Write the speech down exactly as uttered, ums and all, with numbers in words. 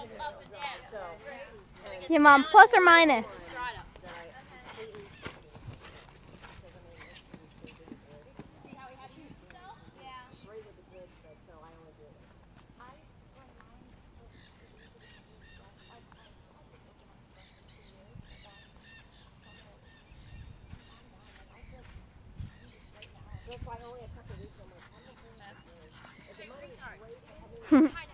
Yeah, Mom, plus or minus? That's why only a couple weeks I'm like, I'm not going to